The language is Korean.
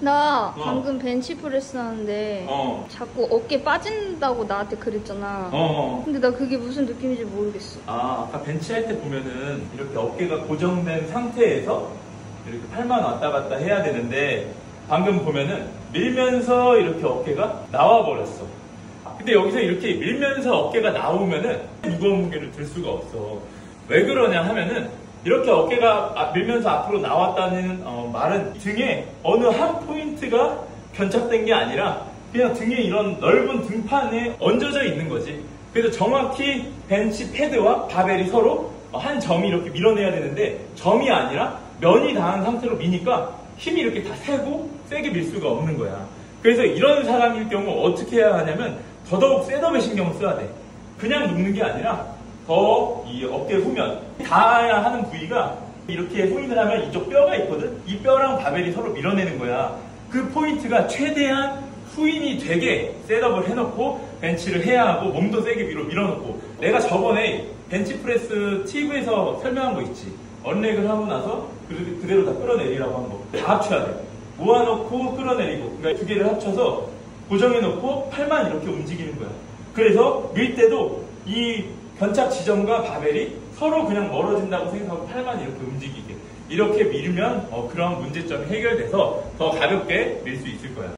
나 방금 벤치프레스 하는데 자꾸 어깨 빠진다고 나한테 그랬잖아. 근데 나 그게 무슨 느낌인지 모르겠어. 아까 벤치 할 때 보면은 이렇게 어깨가 고정된 상태에서 이렇게 팔만 왔다 갔다 해야 되는데 방금 보면은 밀면서 이렇게 어깨가 나와 버렸어. 근데 여기서 이렇게 밀면서 어깨가 나오면은 무거운 무게를 들 수가 없어. 왜 그러냐 하면은 이렇게 어깨가 밀면서 앞으로 나왔다는 말은 등에 어느 한 포인트가 견착된 게 아니라 그냥 등에 이런 넓은 등판에 얹어져 있는 거지. 그래서 정확히 벤치 패드와 바벨이 서로 한 점이 이렇게 밀어내야 되는데 점이 아니라 면이 닿은 상태로 미니까 힘이 이렇게 다 세고 세게 밀 수가 없는 거야. 그래서 이런 사람일 경우 어떻게 해야 하냐면 더더욱 셋업에 신경을 써야 돼. 그냥 눕는 게 아니라 더 이 어깨 후면 닿아야 하는 부위가 이렇게 후인을 하면 이쪽 뼈가 있거든. 이 뼈랑 바벨이 서로 밀어내는 거야. 그 포인트가 최대한 후인이 되게 셋업을 해놓고 벤치를 해야 하고 몸도 세게 위로 밀어놓고. 내가 저번에 벤치프레스 팁에서 설명한 거 있지. 언렉을 하고 나서 그대로 다 끌어내리라고 한 거. 다 합쳐야 돼. 모아놓고 끌어내리고. 그러니까 두 개를 합쳐서 고정해놓고 팔만 이렇게 움직이는 거야. 그래서 밀 때도 이 견착 지점과 바벨이 서로 그냥 멀어진다고 생각하고 팔만 이렇게 움직이게. 이렇게 밀면 그런 문제점이 해결돼서 더 가볍게 밀 수 있을 거야.